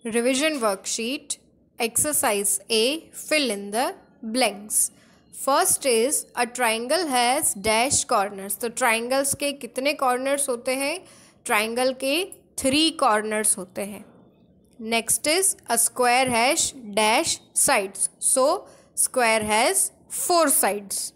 Revision worksheet, exercise A, fill in the blanks. First is a triangle has dash corners. तो triangles के कितने corners होते हैं? Triangle के 3 corners होते हैं. Next is a square has dash sides. So square has 4 sides.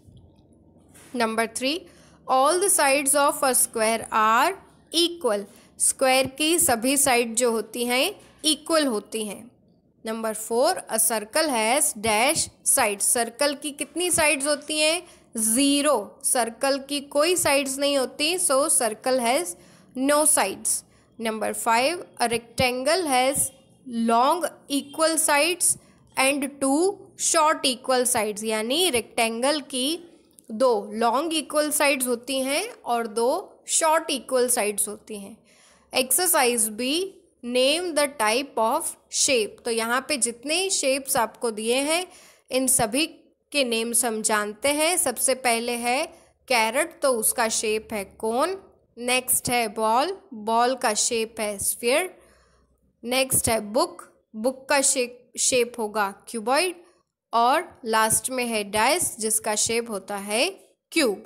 Number 3, all the sides of a square are equal. Square की सभी साइड जो होती हैं इक्वल होती हैं. Number 4, a circle has dash sides. Circle की कितनी साइड्स होती हैं? 0. सर्कल की कोई साइड्स नहीं होती, so circle has no sides. Number 5, a rectangle has long equal sides and 2 short equal sides. यानी रेक्टेंगल की 2 लॉन्ग इक्वल साइड्स होती हैं और 2 शॉर्ट इक्वल साइड्स होती हैं. Exercise B, name the type of shape. तो यहाँ पे जितने शेप्स आपको दिए हैं इन सभी के नेम्स हम जानते हैं. सबसे पहले है कैरट, तो उसका शेप है कोन. नेक्स्ट है बॉल, बॉल का शेप है स्फीयर. नेक्स्ट है बुक, बुक का शेप होगा क्यूबॉइड. और लास्ट में है डाइस, जिसका शेप होता है cube.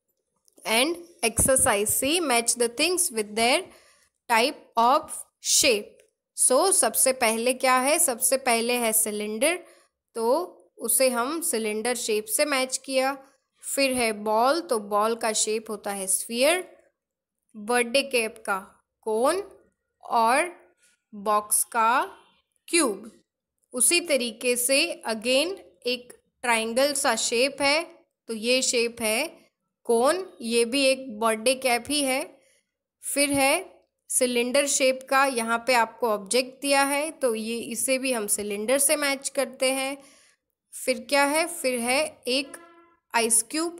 And exercise C, match the things with their type of shape. So सबसे पहले क्या है? सबसे पहले है सिलेंडर, तो उसे हम सिलेंडर शेप से मैच किया. फिर है बॉल, तो बॉल का शेप होता है स्फीयर. बर्थडे कैप का कोन और बॉक्स का क्यूब. उसी तरीके से अगेन एक ट्राइंगल सा शेप है, तो ये शेप है कोन, ये भी एक बर्थडे कैप ही है. फिर है सिलेंडर शेप का, यहाँ पे आपको ऑब्जेक्ट दिया है तो ये इसे भी हम सिलेंडर से मैच करते हैं. फिर क्या है? फिर है एक आइस क्यूब,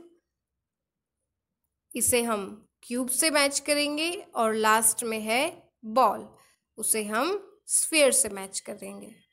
इसे हम क्यूब से मैच करेंगे. और लास्ट में है बॉल, उसे हम स्फीयर से मैच करेंगे.